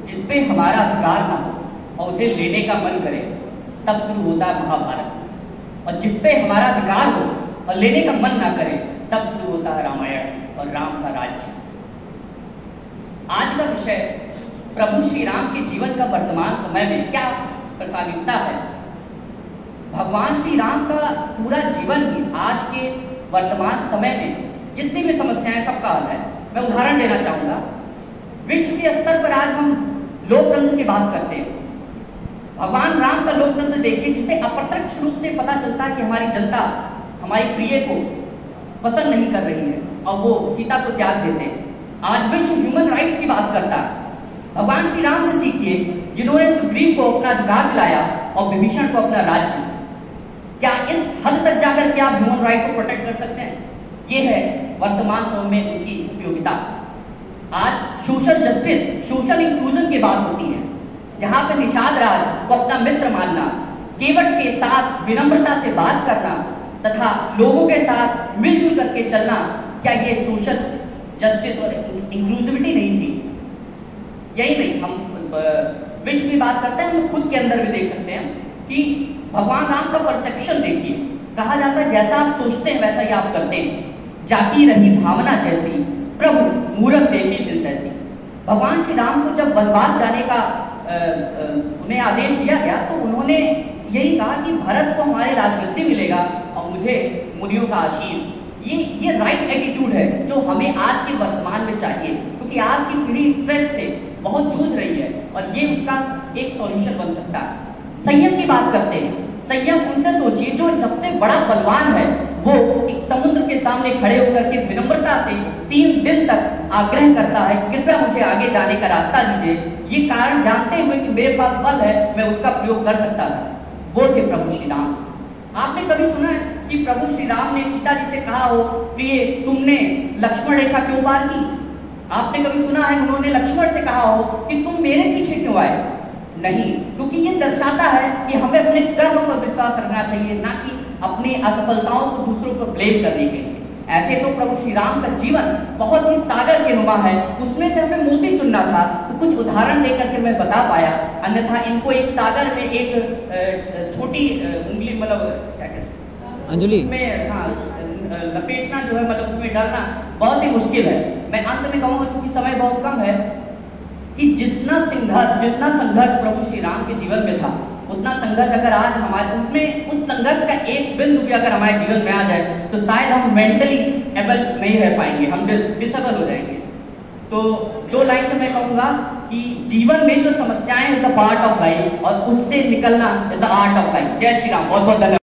जिसपे हमारा अधिकार ना हो और उसे लेने का मन करे, तब शुरू होता है महाभारत। और जिसपे हमारा अधिकार हो और लेने का मन ना करे, तब शुरू होता है रामायण और राम का राज्य। आज का विषय प्रभु श्री राम के जीवन का वर्तमान समय में क्या प्रासंगिकता है। भगवान श्री राम का पूरा जीवन ही आज के वर्तमान समय में जितनी भी समस्याएं सबका हल है। मैं उदाहरण देना चाहूंगा। विश्व के स्तर पर आज हम लोकतंत्र की बात करते हैं। भगवान राम का लोकतंत्र देखिए, जिसे अप्रत्यक्ष रूप से पता चलता है कि हमारी जनता हमारी प्रिय को पसंद नहीं कर रही है और वो सीता को त्याग देते हैं। आज विश्व ह्यूमन राइट्स की बात करता है। भगवान श्री राम से सीखिए, जिन्होंने सुग्रीव को अपना अधिकार दिलाया और विभीषण को अपना राज्य। क्या इस हद तक जाकर के आप ह्यूमन राइट को प्रोटेक्ट कर सकते हैं? ये है वर्तमान समय में उनकी उपयोगिता। आज सोशल जस्टिस, सोशल इंक्लूजन की बात होती है, जहां पे निषाद राज को अपना मित्र मानना, केवट के साथ विनम्रता से बात करना तथा लोगों के साथ मिलजुल करके चलना, क्या ये सोशल जस्टिस और इंक्लूसिविटी नहीं थी? यही नहीं, हम विश्व की बात करते हैं, हम खुद के अंदर भी देख सकते हैं कि भगवान राम का परसेप्शन देखिए। कहा जाता है जैसा आप सोचते हैं वैसा ही आप करते हैं। जाती रही भावना जैसी, प्रभु मूरत देखी दिल तैसी। भगवान श्री राम को जब वनवास जाने का उन्हें आदेश दिया गया तो उन्होंने यही कहा कि भरत को हमारे राजगद्दी मिलेगा और मुझे मुनियों का आशीष। ये राइट एटीट्यूड है जो हमें आज के वर्तमान में चाहिए, क्योंकि आज की पीढ़ी स्ट्रेस से बहुत जूझ रही है और ये उसका एक सॉल्यूशन बन सकता है। संयम की बात करते हैं। संयम उनसे सोचिए जो सबसे बड़ा बलवान है, वो एक समुद्र के सामने खड़े होकर के विनम्रता से 3 दिन तक आग्रह करता है, कृपया मुझे आगे जाने का रास्ता दीजिए। ये कारण जानते हुए कि मेरे पास बल है, मैं उसका प्रयोग कर सकता था। वो थे प्रभु श्री राम। आपने कभी सुना है कि प्रभु श्री राम ने सीता जी से कहा हो, प्रिय तुमने लक्ष्मण रेखा क्यों पार की? आपने कभी सुना है उन्होंने लक्ष्मण से कहा हो कि तुम मेरे पीछे क्यों आए? नहीं, क्योंकि ये दर्शाता है कि हमें अपने कर्म पर विश्वास रखना चाहिए, ना कि अपनी असफलताओं को दूसरों पर ब्लेम करने के लिए। ऐसे तो प्रभु श्री राम का जीवन बहुत ही सागर के नुमा है, उसमें से हमें मोती चुनना था तो कुछ उदाहरण देकर के मैं बता पाया, अन्यथा इनको एक सागर में एक छोटी उंगली, मतलब क्या कहते हैं, अंजलि में, हाँ, लपेटना जो है, मतलब उसमें डालना बहुत ही मुश्किल है। मैं अंत में कहूँगा, चूंकि समय बहुत कम है, कि जितना संघर्ष प्रभु श्री राम के जीवन में था, उतना संघर्ष अगर आज हमारे उनमें उस संघर्ष का एक बिंदु भी अगर हमारे जीवन में आ जाए तो शायद हम मेंटली एबल नहीं रह पाएंगे, हम डिसेबल हो जाएंगे। तो 2 लाइन से मैं कहूंगा कि जीवन में जो समस्याएं is the part of life और उससे निकलना is the art of life. जय श्री राम। बहुत बहुत धन्यवाद।